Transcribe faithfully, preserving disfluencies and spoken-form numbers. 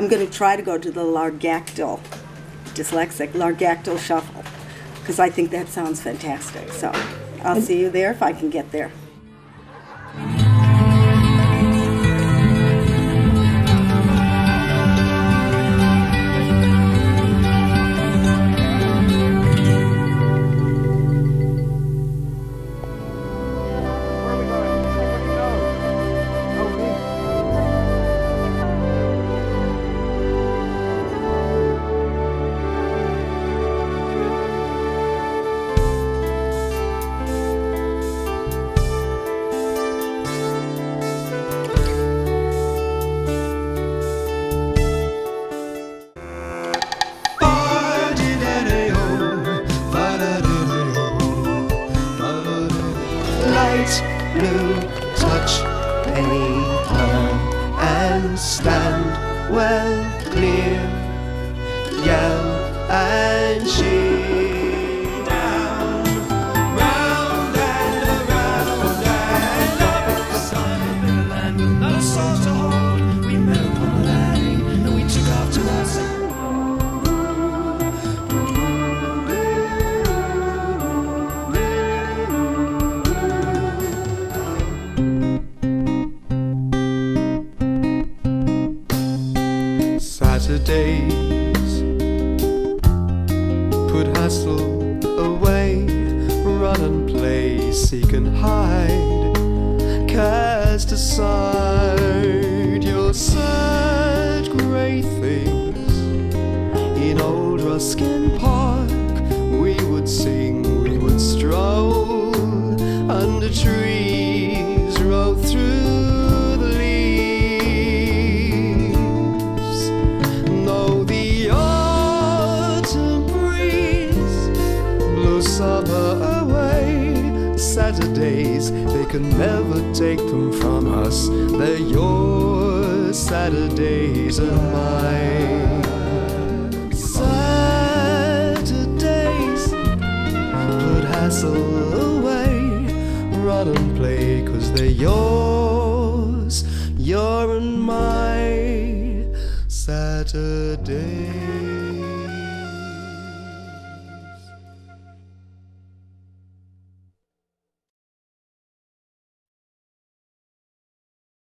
I'm going to try to go to the Largactyl, dyslexic, Largactyl Shuffle, because I think that sounds fantastic. So I'll see you there if I can get there. Blue touch paper and stand well clear, yell and she down, round and around and up the side of the land with no soul to hold. We met upon the landing and we took off to our side. Saturdays, put hassle away, run and play, seek and hide, cast aside your sad grey things. In old Ruskin Park we would sing, we would stroll under trees, row through summer away. Saturdays, they can never take them from us. They're yours, Saturdays are mine. Saturdays, put hassle away, run and play, 'cause they're yours, your and my Saturdays.